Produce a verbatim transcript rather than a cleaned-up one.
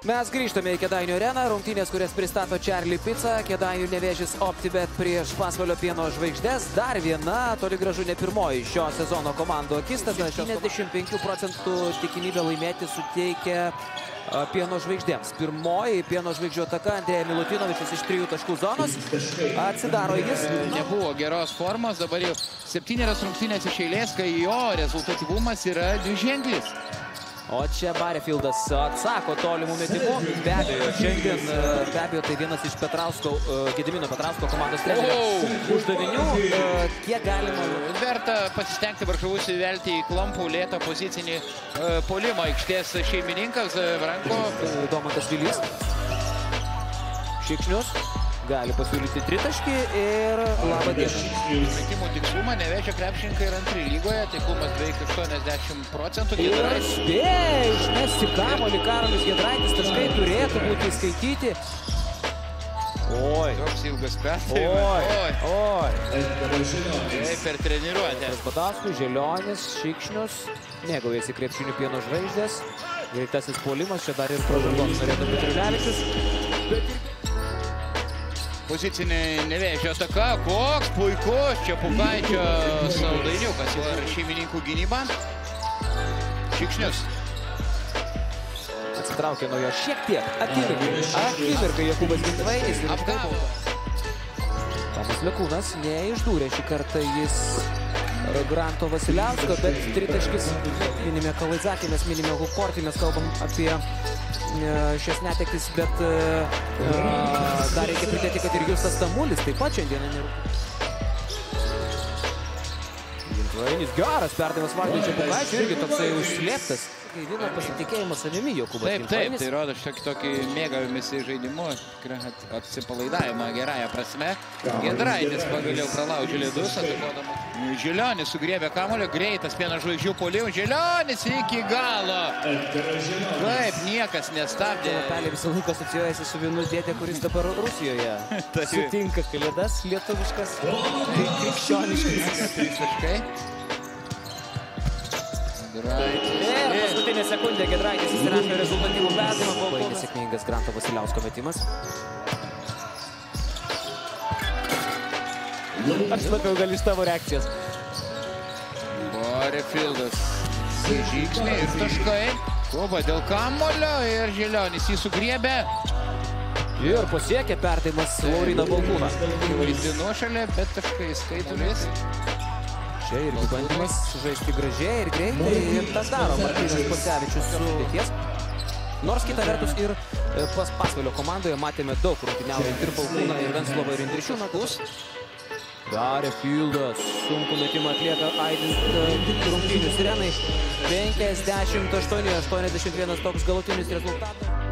Mes grįžtame į Kėdainių areną, rungtynės, kurias pristato Charlie Pica, Kėdainių Nevėžis OptiBet prieš Pasvalio Pieno žvaigždės. Dar viena, toli gražu ne pirmoji šio sezono komandų akistata. septyniasdešimt penkių procentų tikimybę laimėti suteikia Pieno žvaigždėms. Pirmoji Pieno žvaigždžių ataka, Andrėja Milutinovičius iš trijų taškų zonos. Atsidaro jis. Nebuvo geros formos, dabar jau septynerios rungtynės iš eilės, kai jo rezultatyvumas yra dviženklis. O čia Barefieldas atsako tolimų metimų. Be abejo, šiandien, be abejo, tai vienas iš Petrausko, Gedimino Petrausko komandos trenerio uždavinių. Kiek galima... Verta pasistengti varžovus įvelti į klampų lėtą pozicinį puolimą. Aikštės šeimininkas Branko. Domantas Vilys. Šikšnius. Gali pasiūlyti tritaškį ir labą dieną. Metimų tikslumą Nevėžio krepšininkai yra antri lygoje, taiklumas beveik aštuoniasdešimt procentų. Ir spėja išmesti kamuolį Karolis Giedraitis, taškai turėtų būti įskaityti. Oi. Toks ilgas perdavimas. Oi. Oi. Tai per treniruotę. Badauskui, Želionis, Šikšnius. Mėgaujasi krepšinių Pieno žvaigždės. Greitasis puolimas, čia dar ir pražangos norėtų Petriulevičius. Pozicinė Nevėžio ataka, koks puikus, čia Pukaičio saldainiukas ir šeimininkų gynyba. Šikšnius. Atsitraukė nuo jo šiek tiek. Akimirkai, akimirkai Jokūbas Gintvainis. Apgavo. Tomas Lekūnas neišdūrė šį kartą jis Granto Vasiliausko, bet tritaškis minime Kalaidzakį, mes minime Hukortį, mes kalbam apie šias netektis, bet uh, dar reikia pridėti, kad ir Justas Tamulis taip pat šiandieną nerūpė. Gintvainis geras perdavimas Valdžiui Pukaičiui, irgi toksai užslėptas. Gaivina pasitikėjimą savimi Jokūbas Taip, Gintvainis. taip, tai rodo šitokį tokį mėgavimąsi žaidimu, atsipalaidavimą gerąją prasme. Giedraitis pagaliau pralaužė ledus, atakuodama. Želionis sugriebė kamuolio, greitas Pieno žvaigždžių puolimas. Želionis iki galo. Taip, niekas nestabdė. Lapelė visą laiką asocijuojasi su vienu dėdė, kuris dabar Rusijoje sutinka kalėdas lietuviškas, krikščioniškas. Visiškai. Ir paskutinė sekundė Giedraitis įsirašo rezultatyvų perdavimą. Baigė sėkmingas Granto Vasiliausko metimas. Aš labiau gal iš tavo reakcijos. Barefieldas. Žingsniai ir taškai. Kova dėl kamulio ir Želionis jį sugriebė. Ir pasiekė perdavimas Lauriną Balkūną. Įvalyti nuošalę, bet taškai skaitulis. Čia irgi bandymas žaisti gražiai ir greitai, ir tas daro Martynas Pocevičius su ties. Nors kita vertus ir pas Pasvalio komandoje matėme daug rungtyniaujant ir Balkūną, ir Venclovą, ir Indrišiūną. Barefieldas sunkų metimą atlieka aidint rungtynių sirenai. penkiasdešimt aštuoni aštuoniasdešimt vienas toks galutinis rezultatas.